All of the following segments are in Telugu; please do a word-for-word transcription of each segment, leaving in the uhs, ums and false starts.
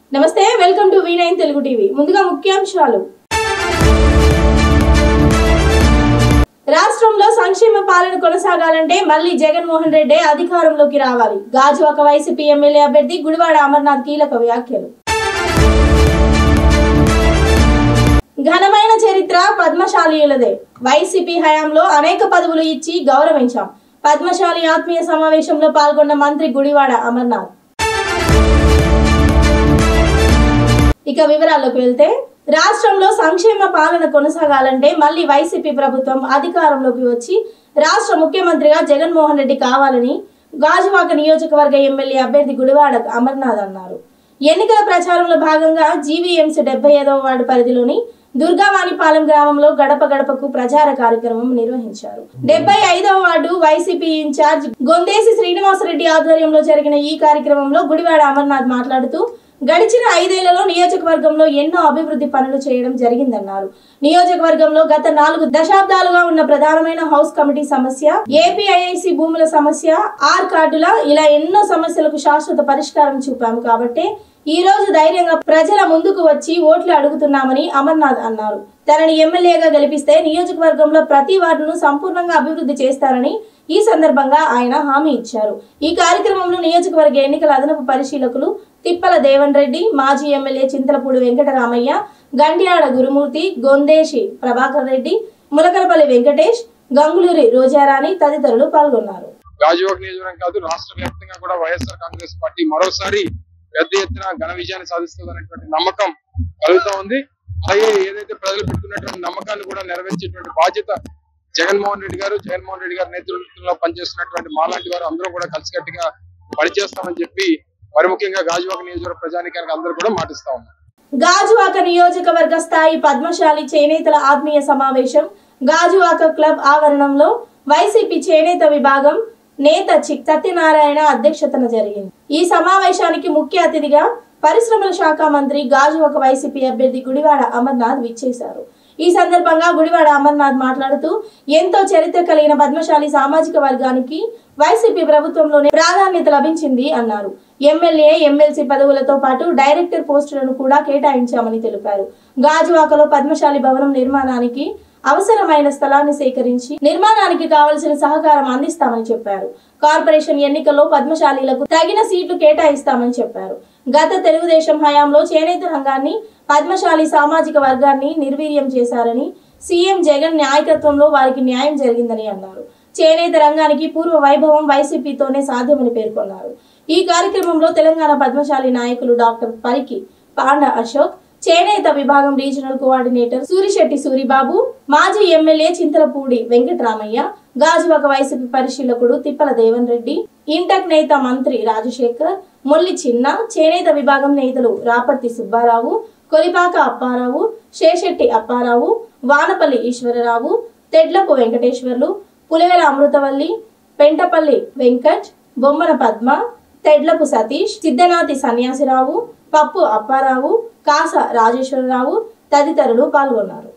నమస్తే, welcome to V nine Telugu TV. ముందుగా ముఖ్యాంశాలు. రాష్ట్రంలో సంక్షేమ పాలన కొనసాగాలంటే మళ్లీ జగన్మోహన్ రెడ్డి అధికారంలోకి రావాలి. గాజువాక వైసీపీ ఎమ్మెల్యే అభ్యర్థి గుడివాడ అమర్నాథ్ కీలక వ్యాఖ్యలు. ఘనమైన చరిత్ర పద్మశాలీయులదే. వైసీపీ హయాంలో అనేక పదవులు ఇచ్చి గౌరవించాం. పద్మశాలి ఆత్మీయ సమావేశంలో పాల్గొన్న మంత్రి గుడివాడ అమర్నాథ్. ఇక వివరాల్లోకి వెళ్తే, రాష్ట్రంలో సంక్షేమ పాలన కొనసాగాలంటే మళ్లీ వైసీపీ ప్రభుత్వం అధికారంలోకి వచ్చి రాష్ట్ర ముఖ్యమంత్రిగా జగన్మోహన్ రెడ్డి కావాలని గాజువాక నియోజకవర్గ ఎమ్మెల్యే అభ్యర్థి గుడివాడ అమర్నాథ్ అన్నారు. ఎన్నికల ప్రచారంలో భాగంగా జీవీఎంసీ డెబ్బై ఐదవ వార్డు పరిధిలోని దుర్గావాణిపాలెం గ్రామంలో గడప గడపకు ప్రచార కార్యక్రమం నిర్వహించారు. డెబ్బై ఐదవ ward YCP in-charge Gondesi Srinivasa Reddy ఆధ్వర్యంలో జరిగిన ఈ కార్యక్రమంలో గుడివాడ అమర్నాథ్ మాట్లాడుతూ, గడిచిన ఐదేళ్లలో నియోజకవర్గంలో ఎన్నో అభివృద్ధి పనులు చేయడం జరిగిందన్నారు. నియోజకవర్గంలో గత నాలుగు దశాబ్దాలుగా ఉన్న ప్రధానమైన హౌస్ కమిటీ సమస్య, ఏపీఐఐసి భూముల సమస్య, ఆర్ కార్డుల ఇలా ఎన్నో సమస్యలకు శాశ్వత పరిష్కారం చూపాము. కాబట్టి ఈ రోజు ధైర్యంగా ప్రజల ముందుకు వచ్చి ఓట్లు అడుగుతున్నామని అమర్నాథ్ అన్నారు. తనని ఎమ్మెల్యేగా గెలిపిస్తే నియోజకవర్గంలో ప్రతి వార్డును సంపూర్ణంగా అభివృద్ధి చేస్తారని ఈ సందర్భంగా ఆయన హామీ ఇచ్చారు. ఈ కార్యక్రమంలో నియోజకవర్గ ఎన్నికల అదనపు పరిశీలకులు తిప్పల దేవన్ రెడ్డి, మాజీ ఎమ్మెల్యే చింతలపూడి వెంకటరామయ్య, గండ్యాడ గురుమూర్తి, గొందేశి ప్రభాకర్ రెడ్డి, ములకలపల్లి వెంకటేష్, గంగులూరి రోజారాణి తదితరులు పాల్గొన్నారు. గాజువాక నియోజకవర్గం కాదు, రాష్ట్ర వ్యాప్తంగా కూడా వైఎస్ఆర్ కాంగ్రెస్ పార్టీ మరోసారి పెద్ద ఎత్తున ఘన విజయాన్ని సాధిస్తుంది అనేటువంటి నమ్మకం కలుగుతా ఉంది. అలాగే ఏదైతే ప్రజలు పెట్టుకున్నటువంటి నమ్మకాన్ని కూడా నెరవేర్చేటువంటి బాధ్యత జగన్మోహన్ రెడ్డి గారు జగన్మోహన్ రెడ్డి గారి నేతృత్వంలో పనిచేస్తున్నటువంటి మాలాంటి వారు అందరూ కూడా కలిసికట్టుగా పనిచేస్తామని చెప్పి మరి ముఖ్యంగా గాజువాక నియోజకవర్గ ప్రజానికానికి అందరూ కూడా మాటిస్తా ఉన్నారు. గాజువాక నియోజకవర్గ స్థాయి పద్మశాలి చేనేతల ఆత్మీయ సమావేశం గాజువాక క్లబ్ ఆవరణంలో వైసీపీ చేనేత విభాగం నేత చిక్ సత్యనారాయణ అధ్యక్షతన జరిగింది. ఈ సమావేశానికి ముఖ్య అతిథిగా పరిశ్రమల శాఖ మంత్రి గాజువాక వైసీపీ అభ్యర్థి గుడివాడ అమర్నాథ్ విచ్చేశారు. ఈ సందర్భంగా గుడివాడ అమర్నాథ్ మాట్లాడుతూ, ఎంతో చరిత్ర కలిగిన పద్మశాలి సామాజిక వర్గానికి వైసీపీ ప్రభుత్వంలోనే ప్రాధాన్యత లభించింది అన్నారు. ఎమ్మెల్యే, ఎమ్మెల్సీ పదవులతో పాటు డైరెక్టర్ పోస్టులను కూడా కేటాయించామని తెలిపారు. గాజువాకలో పద్మశాలి భవనం నిర్మాణానికి అవసరమైన స్థలాన్ని సేకరించి నిర్మాణానికి కావలసిన సహకారం అందిస్తామని చెప్పారు. కార్పొరేషన్ ఎన్నికల్లో పద్మశాలీలకు తగిన సీట్లు కేటాయిస్తామని చెప్పారు. గత తెలుగుదేశం హయాంలో చేనేత రంగాన్ని, పద్మశాలి సామాజిక వర్గాన్ని నిర్వీర్యం చేశారని, సీఎం జగన్ నాయకత్వంలో వారికి న్యాయం జరిగిందని అన్నారు. చేనేత రంగానికి పూర్వ వైభవం వైసీపీతోనే సాధ్యమని పేర్కొన్నారు. ఈ కార్యక్రమంలో తెలంగాణ పద్మశాలి నాయకులు డాక్టర్ పరికి పాండ అశోక్, చేనేత విభాగం రీజనల్ కోఆర్డినేటర్ సూరిశెట్టి సూరిబాబు, మాజీ ఎమ్మెల్యే చింతలపూడి వెంకటరామయ్య, గాజువాక వైసీపీ పరిశీలకుడు తిప్పల దేవన్ రెడ్డి, ఇంటక్ నేత మంత్రి రాజశేఖర్, మొల్లి చిన్న, చేనేత విభాగం నేతలు రాపర్తి సుబ్బారావు, కొలిపాక అప్పారావు, శేషెట్టి అప్పారావు, వానపల్లి ఈశ్వరరావు, తెడ్లపు వెంకటేశ్వర్లు, పులివెల అమృతవల్లి, పెంటపల్లి వెంకట్, బొమ్మన పద్మ, తెడ్లపు సతీష్, సిద్ధనాథి సన్యాసిరావు, పప్పు అప్పారావు, కాస రాజేశ్వరరావు తదితరులు పాల్గొన్నారు.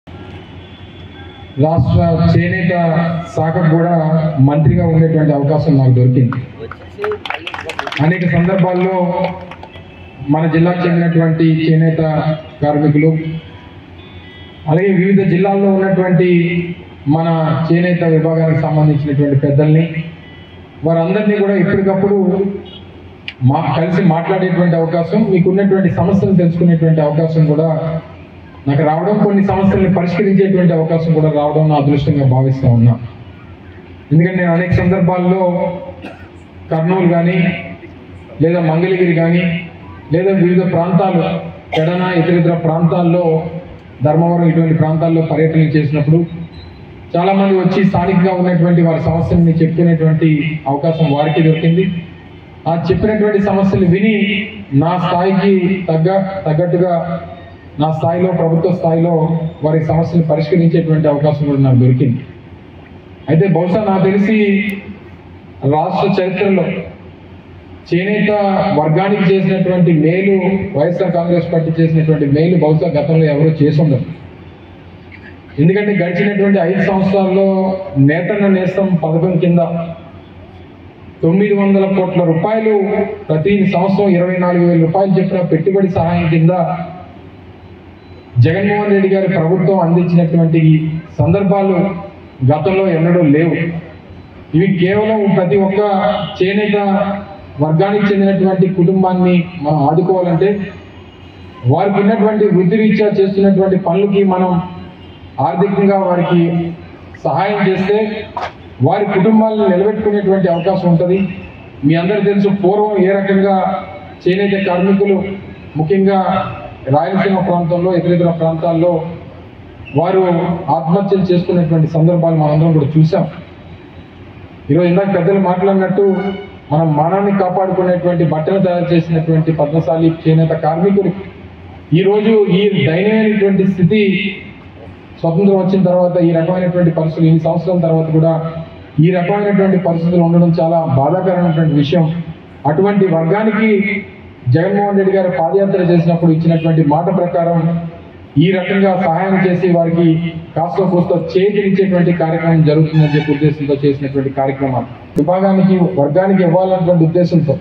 రాష్ట్ర చేనేత శాఖకు కూడా మంత్రిగా ఉండేటువంటి అవకాశం నాకు దొరికింది. అనేక సందర్భాల్లో మన జిల్లాకు చెందినటువంటి చేనేత కార్మికులు, అలాగే వివిధ జిల్లాల్లో ఉన్నటువంటి మన చేనేత విభాగానికి సంబంధించినటువంటి పెద్దల్ని, వారందరినీ కూడా ఎప్పటికప్పుడు మా కలిసి మాట్లాడేటువంటి అవకాశం, మీకు ఉన్నటువంటి సమస్యలు తెలుసుకునేటువంటి అవకాశం కూడా నాకు రావడం, కొన్ని సమస్యల్ని పరిష్కరించేటువంటి అవకాశం కూడా రావడం నా అదృష్టంగా భావిస్తూ ఉన్నా. ఎందుకంటే నేను అనేక సందర్భాల్లో కర్నూలు కానీ, లేదా మంగళగిరి కానీ, లేదా వివిధ ప్రాంతాలు పెడన ఇతర ఇతర ప్రాంతాల్లో, ధర్మవరం ఇటువంటి ప్రాంతాల్లో పర్యటనలు చేసినప్పుడు చాలామంది వచ్చి స్థానికంగా ఉన్నటువంటి వారి సమస్యల్ని చెప్పుకునేటువంటి అవకాశం వారికి దొరికింది. ఆ చెప్పినటువంటి సమస్యలు విని నా స్థాయికి తగ్గ తగ్గట్టుగా నా స్థాయిలో, ప్రభుత్వ స్థాయిలో వారి సమస్యలు పరిష్కరించేటువంటి అవకాశం కూడా నాకు దొరికింది. అయితే బహుశా నాకు తెలిసి రాష్ట్ర చరిత్రలో చేనేత వర్గానికి చేసినటువంటి మేలు, వైఎస్ఆర్ కాంగ్రెస్ పార్టీ చేసినటువంటి మేలు బహుశా గతంలో ఎవరో చేసి ఉండరు. ఎందుకంటే గడిచినటువంటి ఐదు సంవత్సరాల్లో నేతన్న నేస్తం పథకం కింద తొమ్మిది వందల కోట్ల రూపాయలు ప్రతి సంవత్సరం ఇరవై నాలుగు వేల రూపాయలు చెప్పిన పెట్టుబడి సహాయం కింద జగన్మోహన్ రెడ్డి గారి ప్రభుత్వం అందించినటువంటి సందర్భాలు గతంలో ఎన్నడూ లేవు. ఇవి కేవలం ప్రతి ఒక్క చేనేత వర్గానికి చెందినటువంటి కుటుంబాన్ని మనం ఆదుకోవాలంటే వారికి ఉన్నటువంటి వృద్ధి రీత్యా చేస్తున్నటువంటి పనులకి మనం ఆర్థికంగా వారికి సహాయం చేస్తే వారి కుటుంబాలను నిలబెట్టుకునేటువంటి అవకాశం ఉంటుంది. మీ అందరూ తెలుసు, పూర్వం ఏ రకంగా చేనేత కార్మికులు ముఖ్యంగా రాయలసీమ ప్రాంతంలో ఇతర ఇతర ప్రాంతాల్లో వారు ఆత్మహత్యలు చేసుకునేటువంటి సందర్భాలు మనందరం కూడా చూసాం. ఈరోజు ఇందాక పెద్దలు మాట్లాడినట్టు మనం మానాన్ని కాపాడుకునేటువంటి బట్టలు తయారు చేసినటువంటి పద్మశాలి చేనేత కార్మికులు ఈరోజు ఈ దయనీయమైనటువంటి స్థితి స్వతంత్రం వచ్చిన తర్వాత ఈ రకమైనటువంటి పరిస్థితులు ఇన్ని సంవత్సరాల తర్వాత కూడా ఈ రకమైనటువంటి పరిస్థితులు ఉండడం చాలా బాధాకరమైనటువంటి విషయం. అటువంటి వర్గానికి జగన్మోహన్ రెడ్డి గారు పాదయాత్ర చేసినప్పుడు ఇచ్చినటువంటి మాట ప్రకారం ఈ రకంగా సహాయం చేసి వారికి కాస్త కోస్త చేతినిచ్చేటువంటి కార్యక్రమం జరుగుతుందని చెప్పి ఉద్దేశంతో చేసినటువంటి కార్యక్రమాలు విభాగానికి వర్గానికి ఇవ్వాలన్నటువంటి ఉద్దేశంతో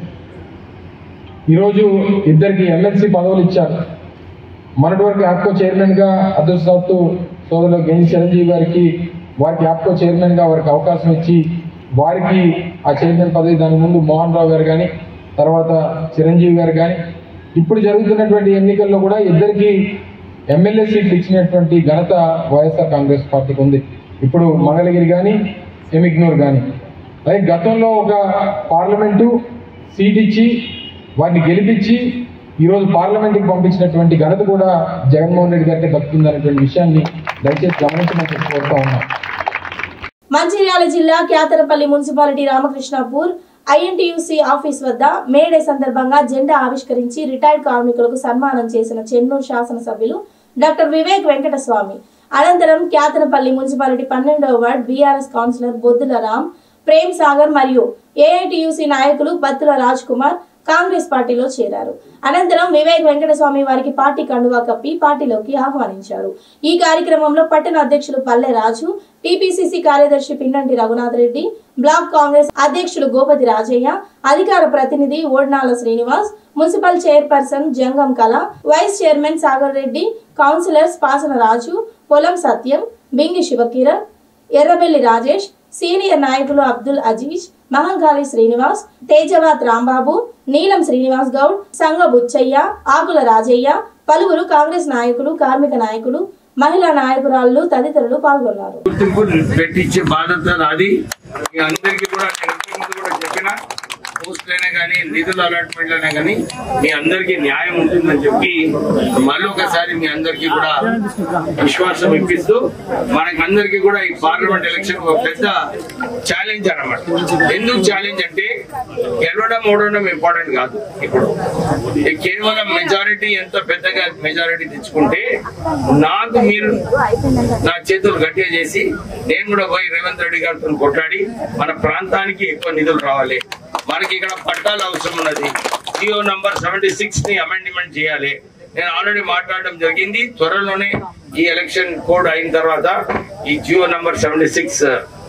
ఈరోజు ఇద్దరికి ఎమ్మెల్సీ పదవులు ఇచ్చారు. మొన్నటి వరకు యాప్కో చైర్మన్ గా అదృష్టవత్తు సోదరులు గెంజి చిరంజీవి గారికి వారికి యాప్కో చైర్మన్ గా వారికి అవకాశం ఇచ్చి వారికి ఆ చైర్మన్ పదవి దాని ముందు మోహన్ రావు గారు కానీ తర్వాత చిరంజీవి గారు కానీ ఇప్పుడు జరుగుతున్నటువంటి ఎన్నికల్లో కూడా ఇద్దరికి ఎమ్మెల్యే సీట్లు ఇచ్చినటువంటి ఘనత వైఎస్ఆర్ కాంగ్రెస్ పార్టీకి ఉంది. ఇప్పుడు మంగళగిరి కానీ ఎమిగ్నూర్ కానీ అలాగే గతంలో ఒక పార్లమెంటు సీట్ ఇచ్చి వారిని గెలిపించి ఈరోజు పార్లమెంట్కి పంపించినటువంటి ఘనత కూడా జగన్మోహన్ రెడ్డి గారికి దక్కుతుందనేటువంటి విషయాన్ని దయచేసి గమనించమని చెప్పుకోతా ఉన్నాం. మంచిర్యాల జిల్లా Kyatharapalli municipality Ramakrishnapur INTUC office వద్ద మేడే సందర్భంగా జెండా ఆవిష్కరించి రిటైర్డ్ కార్మికులకు సన్మానం చేసిన చెన్నూరు శాసనసభ్యులు డాక్టర్ వివేక్ వెంకటస్వామి. అనంతరం క్యాతరపల్లి మున్సిపాలిటీ పన్నెండవ ward BRS councillor Boddula Ram, Prem Sagar మరియు ఏఐటీయూసీ నాయకులు బత్తుల రాజ్ కుమార్ కాంగ్రెస్ పార్టీలో చేరారు. అనంతరం వివేక్ వెంకటస్వామి వారికి పార్టీ కండువా కప్పి పార్టీలోకి ఆహ్వానించారు. ఈ కార్యక్రమంలో పట్టణ అధ్యక్షులు పల్లె రాజు, టీపీసీసీ కార్యదర్శి పిన్నంటి రఘునాథ్ రెడ్డి, బ్లాక్ కాంగ్రెస్ అధ్యక్షులు గోపతి రాజయ్య, అధికార ప్రతినిధి Odnala Srinivas, municipal chairperson Jangam Kala, vice chairman Sagar Reddy, councillors Pasana Raju, Polam Satyam, Bingi Shivakiran, Errabelli Rajesh, senior నాయకులు అబ్దుల్ అజీజ్, మహంకాళి శ్రీనివాస్, తేజవాత్ రాంబాబు, నీలం శ్రీనివాస్ గౌడ్, సంగ బుచ్చయ్య, ఆకుల రాజయ్య, పలువురు కాంగ్రెస్ నాయకులు, కార్మిక నాయకులు, మహిళా నాయకురాళ్లు తదితరులు పాల్గొన్నారు. పెట్టించే బాధ్యత నాది. అందరికీ కూడా చెప్పిన పోస్టులైనా కానీ నిధుల అలాట్మెంట్లైనా కానీ మీ అందరికీ న్యాయం ఉంటుందని చెప్పి మళ్ళొకసారి మీ అందరికీ కూడా విశ్వాసం ఇప్పిస్తూ మనకి అందరికీ కూడా ఈ పార్లమెంట్ ఎలక్షన్ ఒక పెద్ద ఛాలెంజ్ అన్నమాట. ఎందుకు ఛాలెంజ్ అంటే గెలవడం ఓడడం ఇంపార్టెంట్ కాదు. ఇప్పుడు కేవలం మెజారిటీ ఎంత పెద్దగా మెజారిటీ తెచ్చుకుంటే నాకు మీరు నా చేతులు గట్టిగా చేసి నేను కూడా పోయి రేవంత్ రెడ్డి గారితో కొట్లాడి మన ప్రాంతానికి ఎక్కువ నిధులు రావాలి. మనకి ఇక్కడ పట్టాలు అవసరం ఉన్నది. జియో నంబర్ సెవెంటీ సిక్స్ ని అమెండ్మెంట్ చేయాలి. నేను ఆల్రెడీ మాట్లాడడం జరిగింది. త్వరలోనే ఈ ఎలక్షన్ కోడ్ అయిన తర్వాత ఈ GO number seventy six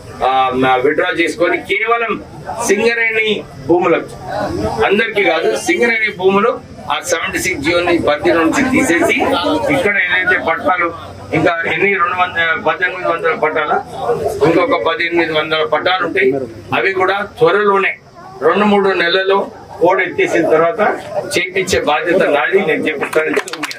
withdraw చేసుకొని కేవలం సింగరేణి భూములకు అందరికీ కాదు సింగరేణి భూములు ఆ సెవెంటీ సిక్స్ జియోని పరిధి నుంచి తీసేసి ఇక్కడ ఏదైతే పట్టాలు ఇంకా ఎన్ని రెండు వందల పద్దెనిమిది వందల పట్టాల ఇంకొక పద్దెనిమిది వందల పట్టాలు ఉంటాయి. అవి కూడా త్వరలోనే రెండు మూడు నెలల్లో కోడ్ ఎత్తేసిన తర్వాత చేపించే బాధ్యత నాది. నేను చెప్తాను.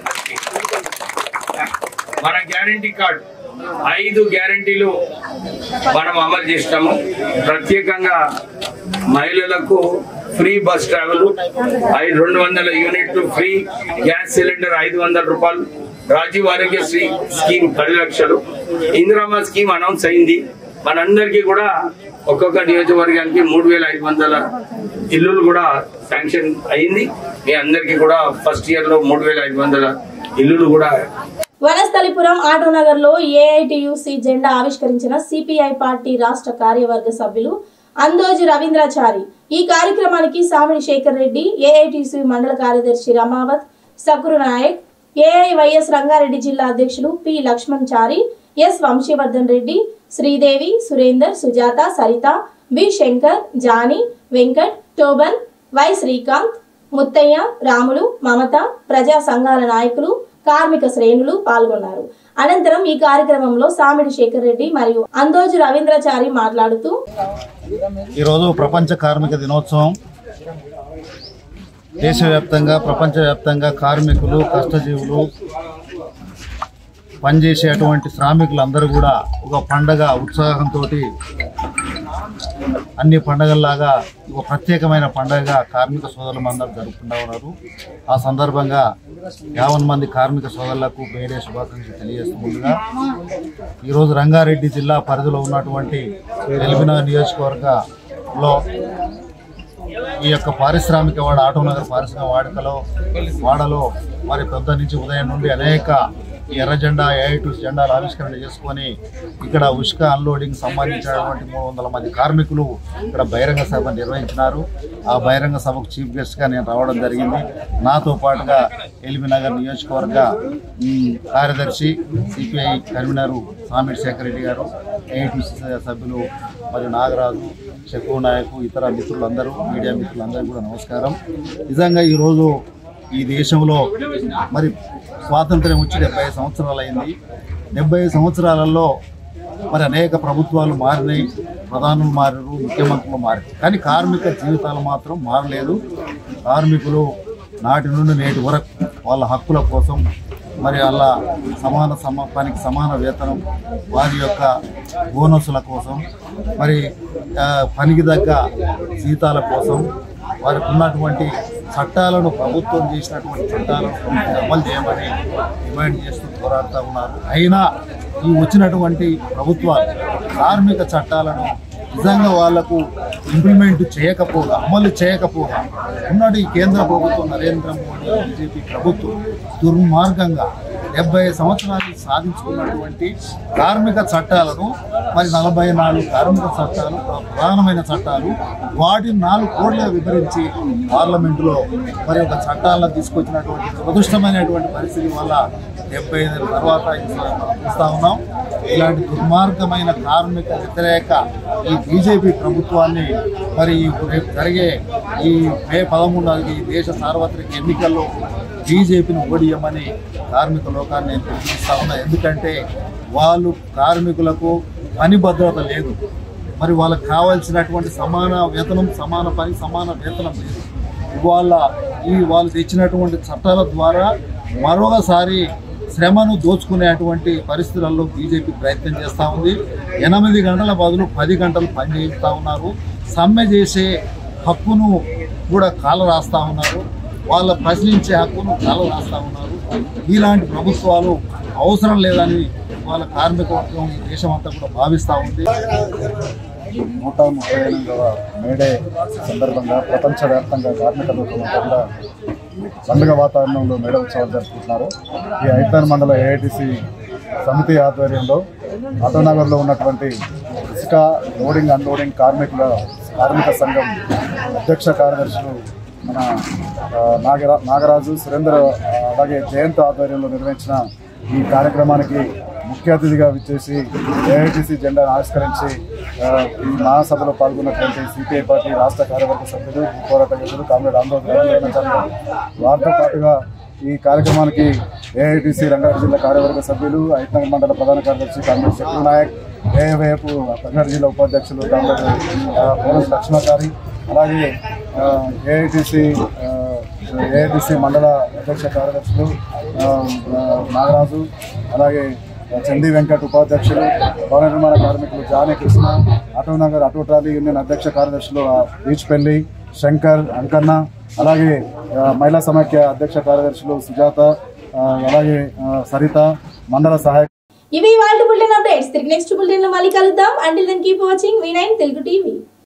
మన గ్యారంటీ కార్డు ఐదు గ్యారంటీలు మనం అమలు చేస్తాము. ప్రత్యేకంగా మహిళలకు ఫ్రీ బస్ ట్రావెల్, ఐదు రెండు వందల యూనిట్లు ఫ్రీ గ్యాస్ సిలిండర్ ఐదు వందల రూపాయలు, రాజీవ్ ఆరోగ్యశ్రీ స్కీమ్ పది లక్షలు, ఇందిరామా స్కీమ్ అనౌన్స్ అయింది. మనందరికీ కూడా ఒక్కొక్క నియోజకవర్గానికి మూడు వేల ఐదు వందల ఇల్లులు కూడా శాంక్షన్ అయింది. మీ అందరికీ కూడా ఫస్ట్ ఇయర్ లో మూడు వేల ఐదు వందల ఇల్లులు కూడా. వనస్థలిపురం ఆటోనగర్ లో ఏఐటియుసి జెండా ఆవిష్కరించిన సిపిఐ పార్టీ రాష్ట్ర కార్యవర్గ సభ్యులు అందోజు రవీంద్రాచారి. ఈ కార్యక్రమానికి సామిడి శేఖర్ రెడ్డి, ఏఐటియుసి మండల కార్యదర్శి రమావత్, సకురు నాయక్, ఏఐవైఎస్ రంగారెడ్డి జిల్లా అధ్యక్షులు P Lakshman Chari, S Vamshivardhan Reddy, Sridevi, Surender, Sujatha, Saritha, B Shankar, Johnny, Venkat, టోబన్, వై శ్రీకాంత్, ముత్తయ్య, రాములు, మమత, ప్రజా సంఘాల నాయకులు, కార్మిక శ్రేణులు పాల్గొన్నారు. అనంతరం ఈ కార్యక్రమంలో సామిడి శేఖర్ రెడ్డి మరియు అందోజు రవీంద్రచారి మాట్లాడుతూ, ఈరోజు ప్రపంచ కార్మిక దినోత్సవం. దేశవ్యాప్తంగా ప్రపంచవ్యాప్తంగా కార్మికులు, కష్టజీవులు, పనిచేసేటువంటి శ్రామికులందరూ కూడా ఒక పండగ ఉత్సాహంతో అన్ని పండగల్లాగా ఒక ప్రత్యేకమైన పండగగా కార్మిక సోదరులు అందరూ జరుపుకుంటూ ఉన్నారు. ఆ సందర్భంగా యావన్ మంది కార్మిక సోదరులకు మేడే శుభాకాంక్షలు తెలియజేస్తూ ముందుగా ఈరోజు రంగారెడ్డి జిల్లా పరిధిలో ఉన్నటువంటి ఎల్బీనగర్ నియోజకవర్గంలో ఈ యొక్క పారిశ్రామిక వాడ ఆటోనగర్ పారిశ్రామిక వాడుకలో వాడలో మరి పెద్ద నుంచి ఉదయం నుండి అనేక ఎర్ర జెండా ఏఐటు జెండాలు ఆవిష్కరణ చేసుకొని ఇక్కడ ఉష్క అన్లోడింగ్ సంబంధించినటువంటి మూడు వందల మంది కార్మికులు ఇక్కడ బహిరంగ సభ నిర్వహించినారు. ఆ బహిరంగ సభకు చీఫ్ గెస్ట్గా నేను రావడం జరిగింది. నాతో పాటుగా ఎల్బీనగర్ నియోజకవర్గ కార్యదర్శి సిపిఐ కన్వీనరు సామిడి శేఖర్ రెడ్డి గారు, ఏఐటు సభ్యులు మరియు నాగరాజు, చెక్కు నాయకు, ఇతర మిత్రులందరూ, మీడియా మిత్రులందరూ కూడా నమస్కారం. నిజంగా ఈరోజు ఈ దేశంలో మరి స్వాతంత్ర్యం వచ్చి డెబ్బై సంవత్సరాలు అయింది. డెబ్బై సంవత్సరాలలో మరి అనేక ప్రభుత్వాలు మారినాయి, ప్రధానులు మారారు, ముఖ్యమంత్రులు మారారు, కానీ కార్మిక జీవితాలు మాత్రం మారలేదు. కార్మికులు నాటి నుండి నేటి వరకు వాళ్ళ హక్కుల కోసం, మరి వాళ్ళ సమాన సమా పనికి సమాన వేతనం, వారి యొక్క బోనసుల కోసం, మరి పనికి తగ్గ జీతాల కోసం, వారికి ఉన్నటువంటి చట్టాలను ప్రభుత్వం చేసినటువంటి చట్టాలను అమలు చేయమని డిమాండ్ చేస్తూ పోరాడుతూ ఉన్నారు. అయినా ఈ వచ్చినటువంటి ప్రభుత్వాలు కార్మిక చట్టాలను నిజంగా వాళ్లకు ఇంప్లిమెంట్ చేయకపోగా, అమలు చేయకపోగా ఉన్నటి ఈ కేంద్ర ప్రభుత్వం నరేంద్ర మోడీ బీజేపీ ప్రభుత్వం దుర్మార్గంగా డెబ్బై సంవత్సరాలు సాధించుకున్నటువంటి కార్మిక చట్టాలను మరి నలభై నాలుగు కార్మిక చట్టాలు ప్రధానమైన చట్టాలు వాటిని నాలుగు కోట్లుగా విభజించి పార్లమెంటులో మరి ఒక చట్టాలను తీసుకొచ్చినటువంటి దురదృష్టమైనటువంటి పరిస్థితి వల్ల డెబ్బై ఐదు తర్వాత చూస్తూ ఉన్నాం. ఇలాంటి దుర్మార్గమైన కార్మిక వ్యతిరేక ఈ బీజేపీ ప్రభుత్వాన్ని మరి రేపు జరిగే ఈ మే పదమూడు ఈ దేశ సార్వత్రిక ఎన్నికల్లో బీజేపీని ఓడియమని కార్మిక లోకాన్ని నేను పిలుపునిస్తా ఉన్నా. ఎందుకంటే వాళ్ళు కార్మికులకు పని భద్రత లేదు, మరి వాళ్ళకు కావాల్సినటువంటి సమాన వేతనం, సమాన పని, సమాన వేతనం లేదు. ఇవాళ ఈ వాళ్ళు తెచ్చినటువంటి చట్టాల ద్వారా మరొకసారి శ్రమను దోచుకునేటువంటి పరిస్థితులలో బీజేపీ ప్రయత్నం చేస్తూ ఉంది. ఎనిమిది గంటల బదులు పది గంటలు పని చేస్తూ ఉన్నారు. సమ్మె చేసే హక్కును కూడా కాల రాస్తూ ఉన్నారు. వాళ్ళ ప్రశ్నించే హక్కును కాల రాస్తూ ఉన్నారు. ఇలాంటి ప్రభుత్వాలు అవసరం లేదని వాళ్ళ కార్మిక వర్గం దేశం అంతా కూడా భావిస్తూ ఉంది. నూట ముప్పై ఎనిమిదవ మేడే సందర్భంగా ప్రపంచవ్యాప్తంగా కార్మిక లోకం అంతా కూడా పండుగ వాతావరణంలో మేడే ఉత్సవాలు జరుపుకుంటున్నారు. ఈ ఐతాన్ మండల ఏఐటీసీ సమితి ఆధ్వర్యంలో ఆటోనగర్లో ఉన్నటువంటి ఇసుక లోడింగ్ అన్లోడింగ్ కార్మికుల కార్మిక సంఘం అధ్యక్ష కార్యదర్శులు మన నాగరా నాగరాజు, సురేంద్ర అలాగే జయంత్ ఆధ్వర్యంలో నిర్వహించిన ఈ కార్యక్రమానికి ముఖ్య అతిథిగా విచ్చేసి ఏఐటీసీ జెండాను ఆవిష్కరించి ఈ మహాసభలో పాల్గొన్నటువంటి సిపిఐ పార్టీ రాష్ట్ర కార్యవర్గ సభ్యులు, పోరాట యోధులు కామ్రేడ్ ఆందోళన వారితో పాటుగా ఈ కార్యక్రమానికి ఏఐటీసీ రంగారెడ్డి జిల్లా కార్యవర్గ సభ్యులు, ఐతాన్ మండల ప్రధాన కార్యదర్శి కామ్రేడ్ చెక్కు నాయక్, ఏవైపు రంగారెడ్డి జిల్లా ఉపాధ్యక్షులు కామ్రేడ్ పోలీస్ లక్ష్మణాచారి, అలాగే ఏఐటీసీ ఏఐటీసీ మండల అధ్యక్ష కార్యదర్శులు నాగరాజు, అలాగే చండీ వెంకట్ ఉపాధ్యక్షులు, భవన నిర్మాణ కార్మికులు Johnny Krishna, Autonagar auto trolley union అధ్యక్ష కార్యదర్శులు బీచ్పల్లి శంకర్, అంకన్న, అలాగే మహిళా సమైక్య అధ్యక్ష కార్యదర్శులు సుజాత, అలాగే సరిత, మండల సహాయక. ఇవి వాళ్ళ బులెటిన్ అప్డేట్స్. తిరిగి నెక్స్ట్ బులెటిన్ లో మళ్ళీ కలుద్దాం. Until then keep watching V nine Telugu TV.